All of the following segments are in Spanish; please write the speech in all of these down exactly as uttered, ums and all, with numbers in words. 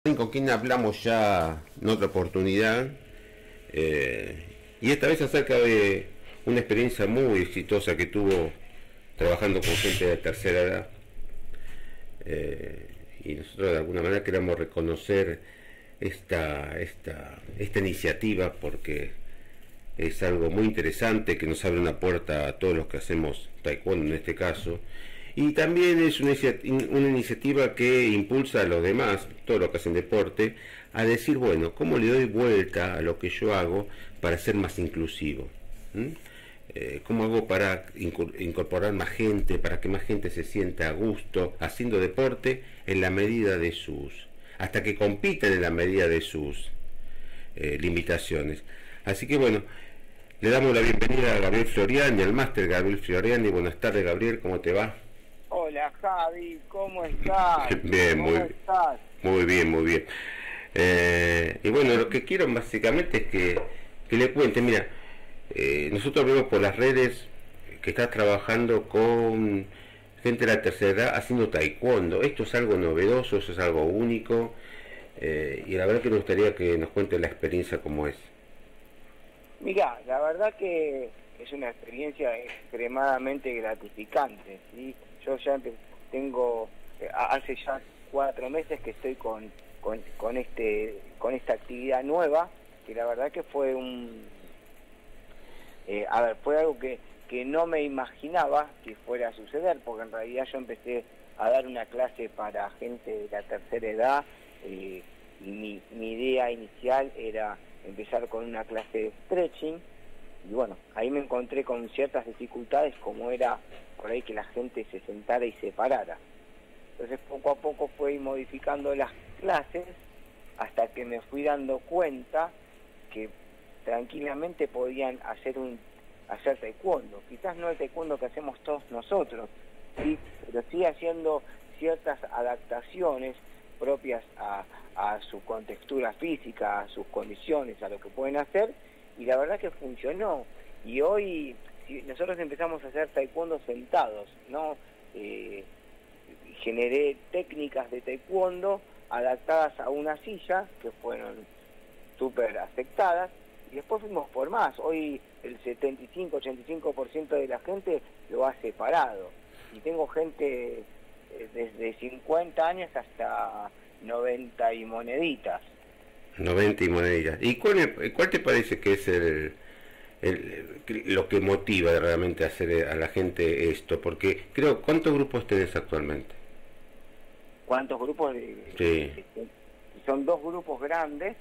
Con quien hablamos ya en otra oportunidad, eh, y esta vez acerca de una experiencia muy exitosa que tuvo trabajando con gente de tercera edad. Eh, y nosotros de alguna manera queremos reconocer esta, esta, esta iniciativa porque es algo muy interesante que nos abre una puerta a todos los que hacemos taekwondo en este caso. Y también es una, una iniciativa que impulsa a los demás, todos los que hacen deporte, a decir, bueno, ¿cómo le doy vuelta a lo que yo hago para ser más inclusivo? ¿Mm? Eh, ¿Cómo hago para incorporar más gente, para que más gente se sienta a gusto haciendo deporte en la medida de sus, hasta que compiten en la medida de sus eh, limitaciones? Así que bueno, le damos la bienvenida a Gabriel Floriani, al máster Gabriel Floriani. Buenas tardes, Gabriel, ¿cómo te va? Hola Javi, ¿cómo estás? Bien, ¿Cómo muy, estás? muy bien, muy bien. Eh, y bueno, lo que quiero básicamente es que, que le cuente, mira, eh, nosotros vemos por las redes que estás trabajando con gente de la tercera edad haciendo taekwondo. Esto es algo novedoso, eso es algo único, eh, y la verdad que me gustaría que nos cuente la experiencia como es. Mirá, la verdad que es una experiencia extremadamente gratificante, ¿sí? Yo ya tengo, hace ya cuatro meses que estoy con, con, con, este, con esta actividad nueva, que la verdad que fue un... Eh, a ver, fue algo que, que no me imaginaba que fuera a suceder, porque en realidad yo empecé a dar una clase para gente de la tercera edad, eh, y mi, mi idea inicial era empezar con una clase de stretching, y bueno, ahí me encontré con ciertas dificultades, como era por ahí que la gente se sentara y se parara. Entonces poco a poco fui modificando las clases hasta que me fui dando cuenta que tranquilamente podían hacer un hacer taekwondo, quizás no el taekwondo que hacemos todos nosotros, ¿sí? Pero sí haciendo ciertas adaptaciones propias a, a su contextura física, a sus condiciones, a lo que pueden hacer, y la verdad que funcionó. Y hoy si nosotros empezamos a hacer taekwondo sentados, ¿no? Eh, generé técnicas de taekwondo adaptadas a una silla que fueron súper aceptadas, y después fuimos por más. Hoy el setenta y cinco ochenta y cinco por ciento de la gente lo ha separado, y tengo gente eh, desde cincuenta años hasta noventa y moneditas. noventa y moneditas. ¿Y cuál, cuál te parece que es el, el, lo que motiva realmente a hacer a la gente esto? Porque creo, ¿cuántos grupos tenés actualmente? ¿Cuántos grupos? De, sí. de, son dos grupos grandes,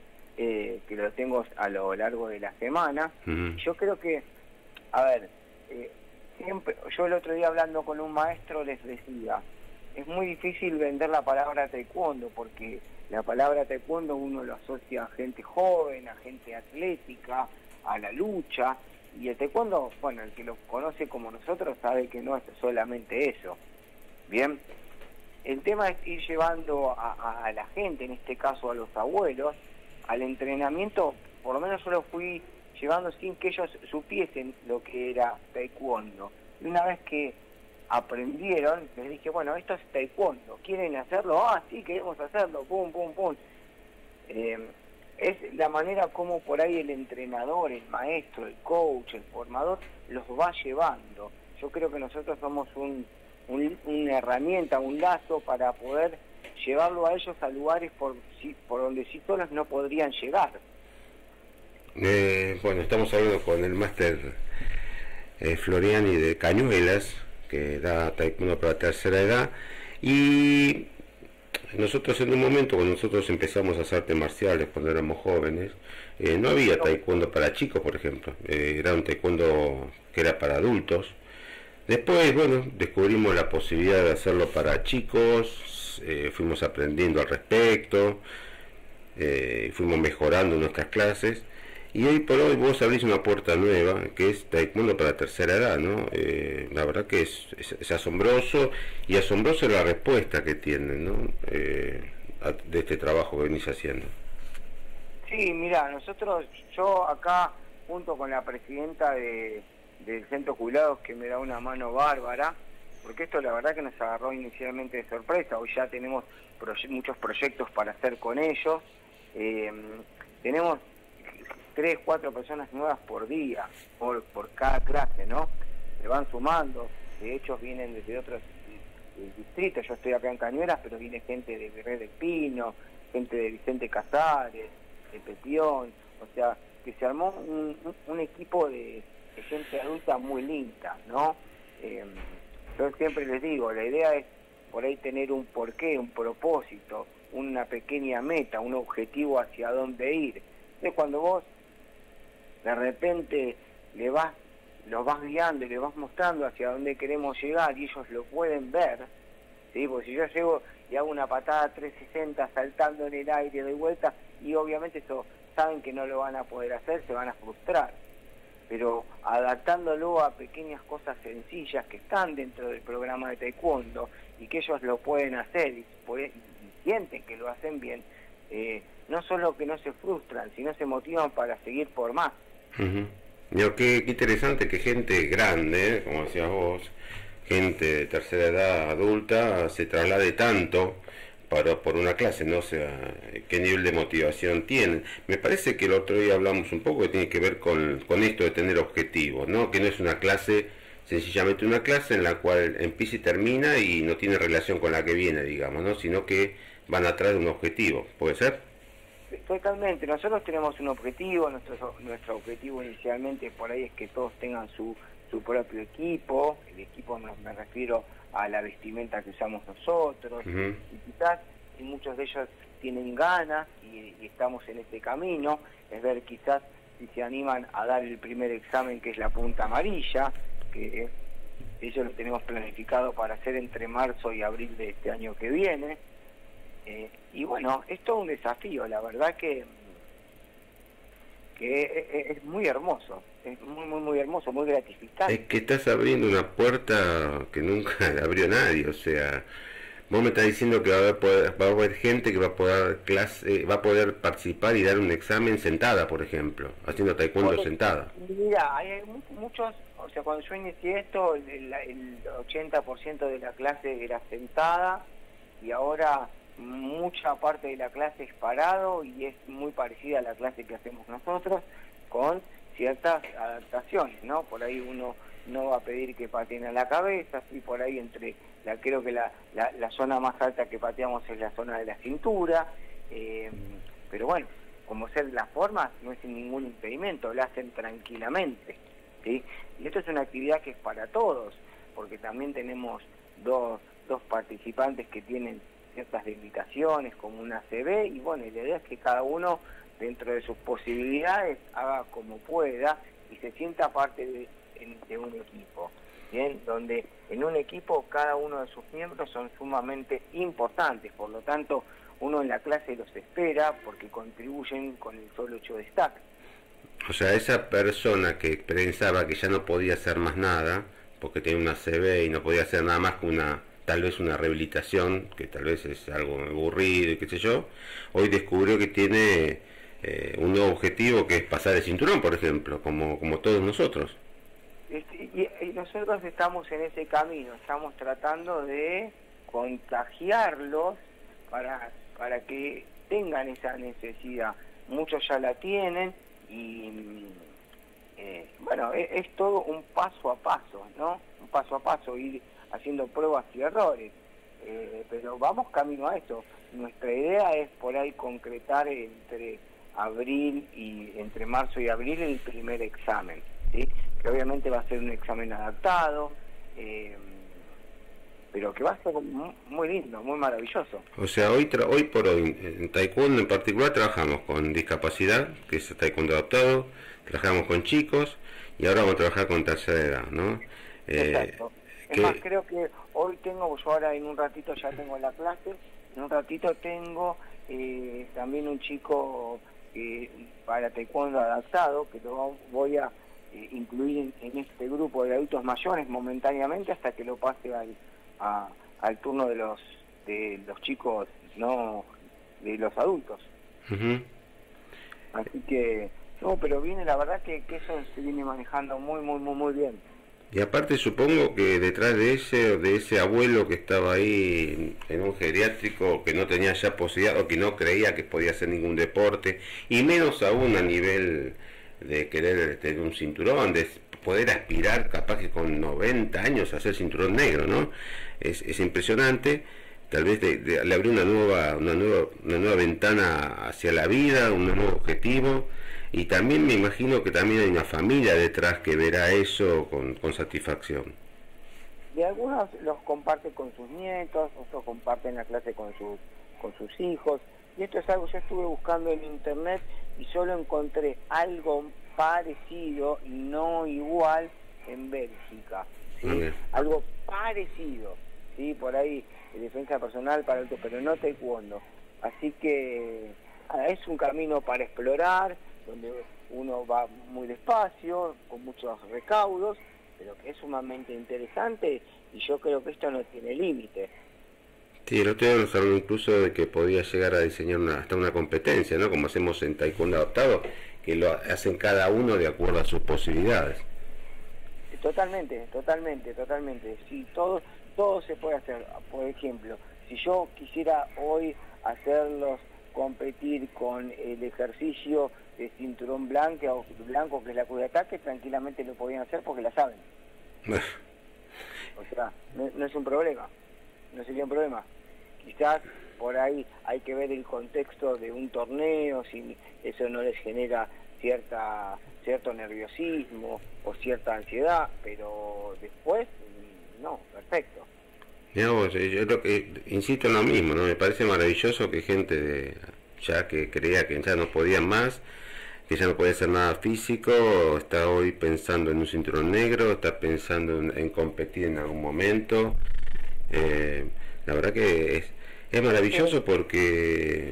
eh, que los tengo a lo largo de la semana. Uh-huh. Yo creo que, a ver, eh, siempre, yo el otro día hablando con un maestro les decía, es muy difícil vender la palabra taekwondo, porque la palabra taekwondo uno lo asocia a gente joven, a gente atlética, a la lucha, y el taekwondo, bueno, el que lo conoce como nosotros sabe que no es solamente eso. Bien, el tema es ir llevando a, a, a la gente, en este caso a los abuelos, al entrenamiento. Por lo menos yo lo fui llevando sin que ellos supiesen lo que era taekwondo. Y una vez que aprendieron, les dije, bueno, esto es taekwondo, ¿quieren hacerlo? Ah, sí, queremos hacerlo, pum, pum, pum. Eh, es la manera como por ahí el entrenador, el maestro, el coach, el formador, los va llevando. Yo creo que nosotros somos un, un, una herramienta, un lazo para poder llevarlo a ellos a lugares por, por donde sí solos no podrían llegar. Eh, bueno, estamos hablando con el máster eh, Floriani de Cañuelas, que da taekwondo para la tercera edad, y nosotros en un momento, cuando nosotros empezamos a hacer artes marciales cuando éramos jóvenes, eh, no había taekwondo para chicos, por ejemplo, eh, era un taekwondo que era para adultos. Después, bueno, descubrimos la posibilidad de hacerlo para chicos, eh, fuimos aprendiendo al respecto, eh, fuimos mejorando nuestras clases, y hoy por hoy vos abrís una puerta nueva, que es taekwondo para la tercera edad, ¿no? Eh, la verdad que es, es, es asombroso, y asombroso la respuesta que tienen, ¿no? Eh, de este trabajo que venís haciendo. Sí, mira, nosotros, yo acá, junto con la presidenta de, del Centro Jubilados, que me da una mano bárbara, porque esto la verdad que nos agarró inicialmente de sorpresa. Hoy ya tenemos proye muchos proyectos para hacer con ellos. Eh, tenemos tres, cuatro personas nuevas por día, por, por cada clase, ¿no? Se van sumando, de hecho vienen desde otros eh, distritos. Yo estoy acá en Cañuelas, pero viene gente de Guerrero del Pino, gente de Vicente Casares, de Petión, o sea, que se armó un, un, un equipo de, de gente adulta muy linda, ¿no? Eh, yo siempre les digo, la idea es por ahí tener un porqué, un propósito, una pequeña meta, un objetivo hacia dónde ir. Entonces cuando vos de repente le vas, los vas guiando y le vas mostrando hacia dónde queremos llegar y ellos lo pueden ver, ¿sí? Porque si yo llego y hago una patada trescientos sesenta saltando en el aire, doy vuelta, y obviamente eso saben que no lo van a poder hacer, se van a frustrar. Pero adaptándolo a pequeñas cosas sencillas que están dentro del programa de taekwondo y que ellos lo pueden hacer y, pueden, y sienten que lo hacen bien, eh, no solo que no se frustran, sino se motivan para seguir por más. Uh-huh. Yo, qué, qué interesante que gente grande, ¿eh? Como decías vos, gente de tercera edad adulta, se traslade tanto para, por una clase, no sé, qué nivel de motivación tienen. Me parece que el otro día hablamos un poco que tiene que ver con, con esto de tener objetivos, ¿no? Que no es una clase, sencillamente una clase en la cual empieza y termina y no tiene relación con la que viene, digamos, ¿no? Sino que van atrás de un objetivo, ¿puede ser? Totalmente, nosotros tenemos un objetivo, nuestro, nuestro objetivo inicialmente por ahí es que todos tengan su, su propio equipo. El equipo me, me refiero a la vestimenta que usamos nosotros, uh-huh. y quizás y muchos de ellos tienen ganas y, y estamos en este camino, es ver quizás si se animan a dar el primer examen, que es la punta amarilla, que ellos lo tenemos planificado para hacer entre marzo y abril de este año que viene. Eh, y bueno, es todo un desafío, la verdad que, que es, es muy hermoso, es muy, muy, muy hermoso, muy gratificante. Es que estás abriendo una puerta que nunca la abrió nadie, o sea, vos me estás diciendo que va a haber, poder, va a haber gente que va a poder clase, va a poder participar y dar un examen sentada, por ejemplo, haciendo taekwondo Porque, sentada. Mira, hay muchos, o sea, cuando yo inicié esto, el, el ochenta por ciento de la clase era sentada y ahora mucha parte de la clase es parado y es muy parecida a la clase que hacemos nosotros, con ciertas adaptaciones, ¿no? Por ahí uno no va a pedir que pateen a la cabeza, y por ahí entre, la creo que la, la, la zona más alta que pateamos es la zona de la cintura, eh, pero bueno, como ser las formas no es sin ningún impedimento, la hacen tranquilamente, ¿sí? Y esto es una actividad que es para todos, porque también tenemos dos, dos participantes que tienen ciertas limitaciones como una A C V, y bueno, y la idea es que cada uno dentro de sus posibilidades haga como pueda y se sienta parte de, de un equipo, bien, donde en un equipo cada uno de sus miembros son sumamente importantes, por lo tanto uno en la clase los espera porque contribuyen con el solo hecho de estar. O sea, esa persona que pensaba que ya no podía hacer más nada porque tenía una A C V y no podía hacer nada más que una tal vez una rehabilitación, que tal vez es algo aburrido y qué sé yo, hoy descubrió que tiene eh, un nuevo objetivo, que es pasar el cinturón, por ejemplo, como, como todos nosotros. Y, y nosotros estamos en ese camino, estamos tratando de contagiarlos para, para que tengan esa necesidad. Muchos ya la tienen y eh, bueno, es, es todo un paso a paso, ¿no? Un paso a paso, ir haciendo pruebas y errores, eh, pero vamos camino a esto. Nuestra idea es por ahí concretar entre abril y entre marzo y abril el primer examen, ¿sí? Que obviamente va a ser un examen adaptado, eh, pero que va a ser muy, muy lindo, muy maravilloso. O sea, hoy tra hoy por hoy en taekwondo en particular trabajamos con discapacidad, que es taekwondo adaptado, trabajamos con chicos y ahora vamos a trabajar con tercera edad, ¿no? Eh, Exacto. Es más, creo que hoy tengo, yo ahora en un ratito ya tengo la clase, en un ratito tengo eh, también un chico eh, para taekwondo adaptado, que lo voy a eh, incluir en, en este grupo de adultos mayores momentáneamente hasta que lo pase al, a, al turno de los de los chicos, no de los adultos. Uh-huh. Así que, no, pero viene, la verdad que, que eso se viene manejando muy, muy, muy, muy bien. Y aparte supongo que detrás de ese de ese abuelo que estaba ahí en un geriátrico, que no tenía ya posibilidad o que no creía que podía hacer ningún deporte, y menos aún a nivel de querer tener un cinturón, de poder aspirar capaz que con noventa años a ser cinturón negro, ¿no? Es, es impresionante. Tal vez de, de, le abrió una nueva, una nueva una nueva ventana hacia la vida, un nuevo objetivo. Y también me imagino que también hay una familia detrás que verá eso con, con satisfacción. Y algunos los comparten con sus nietos, otros comparten la clase con sus, con sus hijos. Y esto es algo que yo estuve buscando en internet y solo encontré algo parecido, no igual, en Bélgica. ¿Sí? Okay. Algo parecido, ¿sí? Por ahí, defensa personal para el pero no taekwondo. Así que es un camino para explorar, donde uno va muy despacio, con muchos recaudos, pero que es sumamente interesante, y yo creo que esto no tiene límite. Sí, el otro día nos habló incluso de que podía llegar a diseñar una, hasta una competencia, ¿no? Como hacemos en taekwondo adaptado, que lo hacen cada uno de acuerdo a sus posibilidades. Totalmente, totalmente, totalmente. Sí, todo, todo se puede hacer. Por ejemplo, si yo quisiera hoy hacerlos competir con el ejercicio de cinturón blanco, blanco que es la cruz de ataque, tranquilamente lo podían hacer porque la saben. O sea, no, no es un problema, no sería un problema. Quizás por ahí hay que ver el contexto de un torneo, si eso no les genera cierta cierto nerviosismo o cierta ansiedad, pero después, no, perfecto. Digamos, yo lo que insisto en lo mismo, ¿no? Me parece maravilloso que gente de ya que creía que ya no podía más, que ya no podía hacer nada físico, está hoy pensando en un cinturón negro, está pensando en, en competir en algún momento. Eh, la verdad que es, es maravilloso porque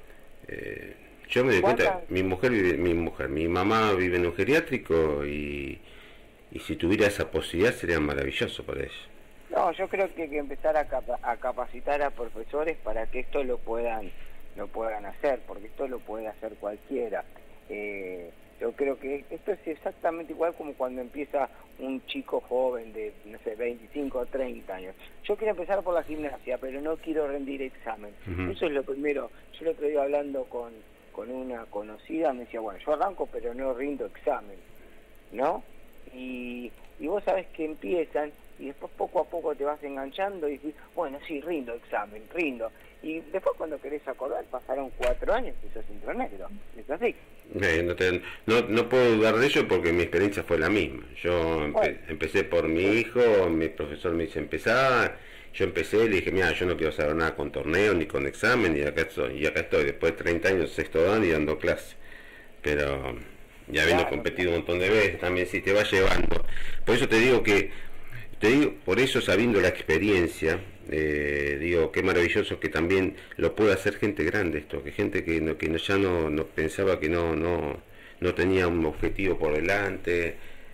eh, yo me doy cuenta, mi mujer vive, mi mujer, mi mamá vive en un geriátrico y, y si tuviera esa posibilidad sería maravilloso para ella. No, yo creo que hay que empezar a, capa a capacitar a profesores para que esto lo puedan lo puedan hacer, porque esto lo puede hacer cualquiera. Eh, yo creo que esto es exactamente igual como cuando empieza un chico joven de, no sé, veinticinco o treinta años. Yo quiero empezar por la gimnasia, pero no quiero rendir examen. Uh-huh. Eso es lo primero. Yo el otro día hablando con, con una conocida, me decía, bueno, yo arranco, pero no rindo examen, ¿no? Y, y vos sabés que empiezan y después poco a poco te vas enganchando y dices, bueno, sí, rindo examen, rindo. Y después cuando querés acordar, pasaron cuatro años y sos cinturón negro. ¿Es así? Eh, no, te, no, no puedo dudar de ello porque mi experiencia fue la misma. Yo empe bueno. empecé por mi hijo, mi profesor me dice empezar, yo empecé, le dije, mira, yo no quiero saber nada con torneo ni con examen, y acá estoy, y acá estoy, después de treinta años, sexto dan y dando clase. Pero ya habiendo claro, competido claro. un montón de veces, también si te va llevando. Por eso te digo que, te digo, por eso sabiendo la experiencia, eh, digo, qué maravilloso que también lo pueda hacer gente grande esto, que gente que, no, que no, ya no, no pensaba que no, no, no tenía un objetivo por delante,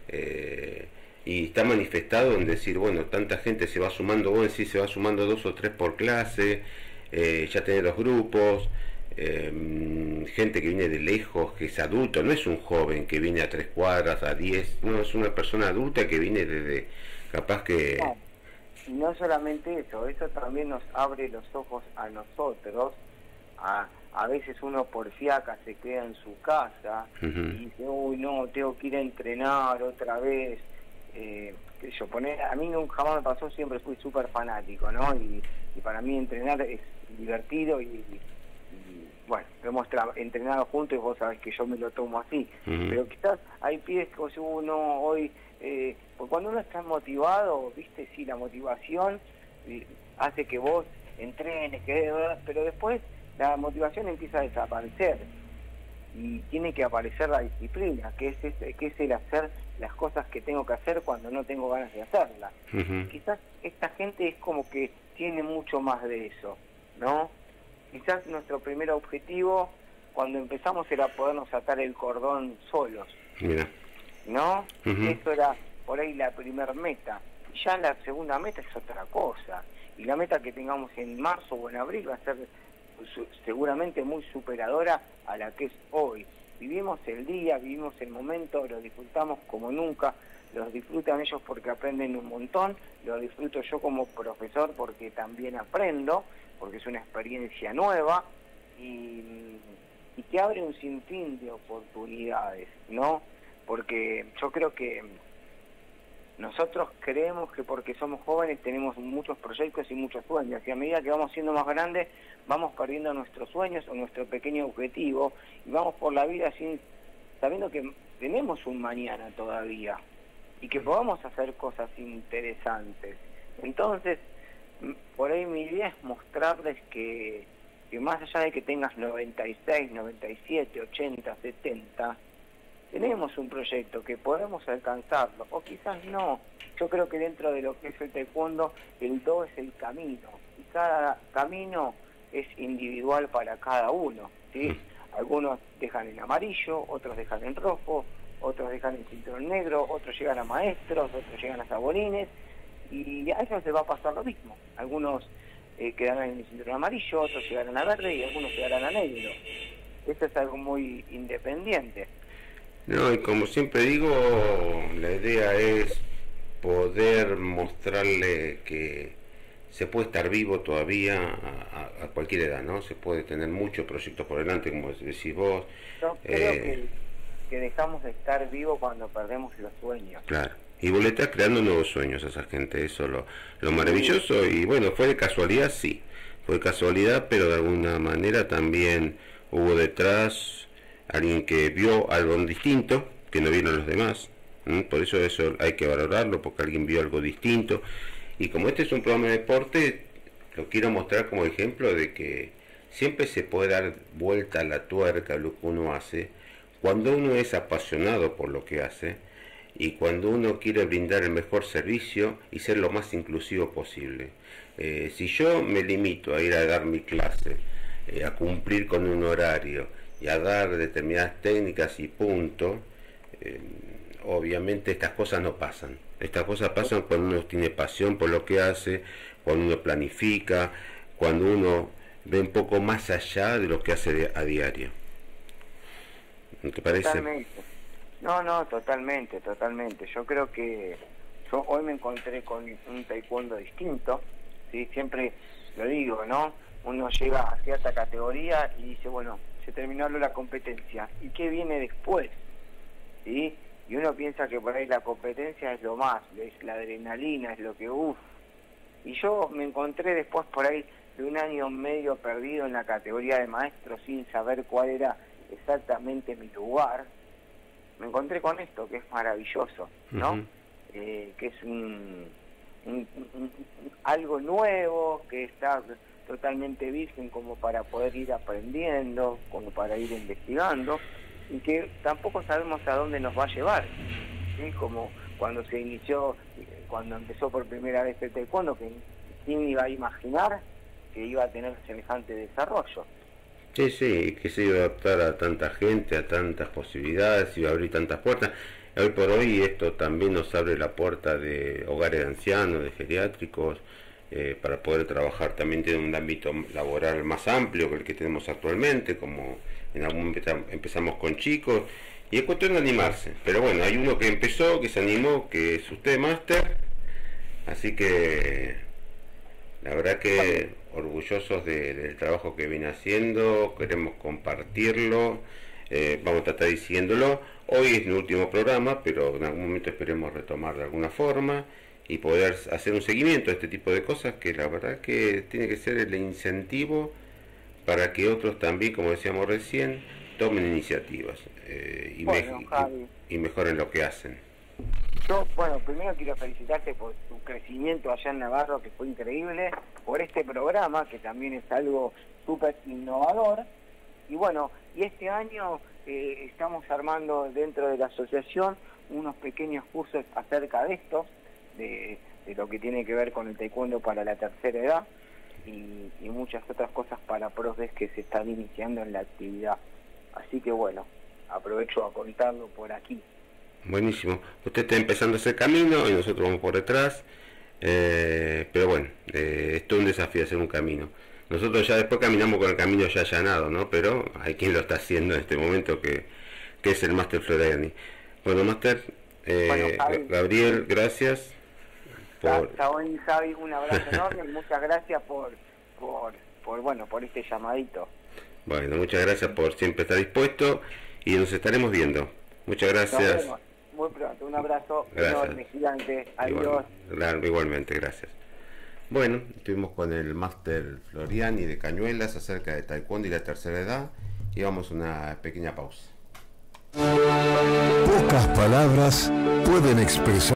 eh, y está manifestado en decir, bueno, tanta gente se va sumando, vos decís, se va sumando dos o tres por clase, eh, ya tenés los grupos, eh, gente que viene de lejos, que es adulto, no es un joven que viene a tres cuadras, a diez, no, es una persona adulta que viene desde, capaz que... No, y no solamente eso, eso también nos abre los ojos a nosotros, a, a veces uno por fiaca se queda en su casa, uh-huh. y dice, uy no, tengo que ir a entrenar otra vez, eh, que yo poner, a mí nunca jamás me pasó, siempre fui súper fanático, ¿no? Y, y para mí entrenar es divertido y, y bueno, hemos entrenado juntos y vos sabés que yo me lo tomo así, uh-huh. pero quizás hay pibes que uno hoy, eh, pues cuando uno está motivado, viste, sí, la motivación eh, hace que vos entrenes, que, pero después la motivación empieza a desaparecer y tiene que aparecer la disciplina, que es, ese, que es el hacer las cosas que tengo que hacer cuando no tengo ganas de hacerlas. Uh-huh. Quizás esta gente es como que tiene mucho más de eso, ¿no? Quizás nuestro primer objetivo cuando empezamos era podernos atar el cordón solos. Mira. ¿No? Uh-huh. Eso era por ahí la primer meta. Y ya la segunda meta es otra cosa. Y la meta que tengamos en marzo o en abril va a ser seguramente muy superadora a la que es hoy. Vivimos el día, vivimos el momento, lo disfrutamos como nunca. los disfrutan ellos porque aprenden un montón, lo disfruto yo como profesor porque también aprendo, porque es una experiencia nueva y, y que abre un sinfín de oportunidades, ¿no? Porque yo creo que nosotros creemos que porque somos jóvenes tenemos muchos proyectos y muchos sueños, y a medida que vamos siendo más grandes vamos perdiendo nuestros sueños o nuestro pequeño objetivo y vamos por la vida sin sabiendo que tenemos un mañana todavía y que podamos hacer cosas interesantes. Entonces, por ahí mi idea es mostrarles que, que más allá de que tengas noventa y seis, noventa y siete, ochenta, setenta, tenemos un proyecto que podemos alcanzarlo, o quizás no. Yo creo que dentro de lo que es el taekwondo, el do es el camino, y cada camino es individual para cada uno, ¿sí? Algunos dejan en amarillo, otros dejan en rojo, otros dejan en cinturón negro, otros llegan a maestros, otros llegan a saborines, y a ellos les va a pasar lo mismo. Algunos eh, quedarán en el cinturón amarillo, otros llegarán a verde y algunos quedarán a negro. Esto es algo muy independiente. No, y como siempre digo, la idea es poder mostrarle que se puede estar vivo todavía a, a, a cualquier edad, ¿no? Se puede tener muchos proyectos por delante, como decís vos. Yo creo eh, que, que dejamos de estar vivos cuando perdemos los sueños. Claro, y vos le estás creando nuevos sueños a esa gente, eso es lo, lo maravilloso, y bueno, fue de casualidad, sí, fue de casualidad, pero de alguna manera también hubo detrás alguien que vio algo distinto, que no vieron los demás, ¿m? Por eso eso hay que valorarlo, porque alguien vio algo distinto. Y como este es un programa de deporte, lo quiero mostrar como ejemplo de que siempre se puede dar vuelta a la tuerca a lo que uno hace, cuando uno es apasionado por lo que hace, y cuando uno quiere brindar el mejor servicio y ser lo más inclusivo posible. Eh, si yo me limito a ir a dar mi clase, eh, a cumplir con un horario, y a dar determinadas técnicas y punto, eh, obviamente estas cosas no pasan. Estas cosas pasan cuando uno tiene pasión por lo que hace, cuando uno planifica, cuando uno ve un poco más allá de lo que hace de, a diario. ¿No te parece? Totalmente. No, no, totalmente, totalmente. Yo creo que yo hoy me encontré con un taekwondo distinto, ¿sí? Siempre lo digo, ¿no? Uno llega a cierta categoría y dice, bueno, se terminó la competencia, ¿y qué viene después? ¿Sí? Y uno piensa que por ahí la competencia es lo más, es la adrenalina, es lo que uff. Y yo me encontré después por ahí de un año medio perdido en la categoría de maestro sin saber cuál era exactamente mi lugar. Me encontré con esto, que es maravilloso, ¿no? Uh-huh. eh, que es un, un, un, un algo nuevo, que está totalmente virgen como para poder ir aprendiendo, como para ir investigando, y que tampoco sabemos a dónde nos va a llevar, ¿sí? Como cuando se inició, cuando empezó por primera vez el taekwondo, que quién iba a imaginar que iba a tener semejante desarrollo. Sí, sí, que se iba a adaptar a tanta gente, a tantas posibilidades, iba a abrir tantas puertas. Hoy por hoy esto también nos abre la puerta de hogares de ancianos, de geriátricos, Eh, para poder trabajar también tiene un ámbito laboral más amplio que el que tenemos actualmente, como en algún momento empezamos con chicos, y es cuestión de animarse. Pero bueno, hay uno que empezó, que se animó, que es usted, Máster, así que la verdad que orgullosos de, del trabajo que viene haciendo, queremos compartirlo, eh, vamos a tratar diciéndolo. Hoy es el último programa, pero en algún momento esperemos retomar de alguna forma y poder hacer un seguimiento a este tipo de cosas, que la verdad que tiene que ser el incentivo para que otros también, como decíamos recién, tomen iniciativas eh, y, bueno, me, y, y mejoren lo que hacen. Yo, bueno, primero quiero felicitarte por tu crecimiento allá en Navarro, que fue increíble, por este programa, que también es algo súper innovador, y bueno, y este año eh, estamos armando dentro de la asociación unos pequeños cursos acerca de esto, De, de lo que tiene que ver con el taekwondo para la tercera edad y, y muchas otras cosas para profes que se están iniciando en la actividad. Así que bueno, aprovecho a contarlo por aquí. Buenísimo. Usted está empezando ese camino y nosotros vamos por detrás, eh, pero bueno, eh, esto es un desafío hacer un camino. Nosotros ya después caminamos con el camino ya allanado, ¿no? Pero hay quien lo está haciendo en este momento, que, que es el Máster Floriani. Bueno, Máster, Eh, Bueno, Javi, Gabriel, gracias. Por... Está bien, Javi, un abrazo enorme y muchas gracias por, por, por, bueno, por este llamadito. Bueno, muchas gracias por siempre estar dispuesto y nos estaremos viendo. Muchas gracias. Nos vemos muy pronto. Un abrazo Gracias. enorme, gigante. Adiós. Igual, claro, igualmente, gracias. Bueno, estuvimos con el máster Floriani de Cañuelas acerca de taekwondo y la tercera edad y vamos a una pequeña pausa. Pocas palabras pueden expresar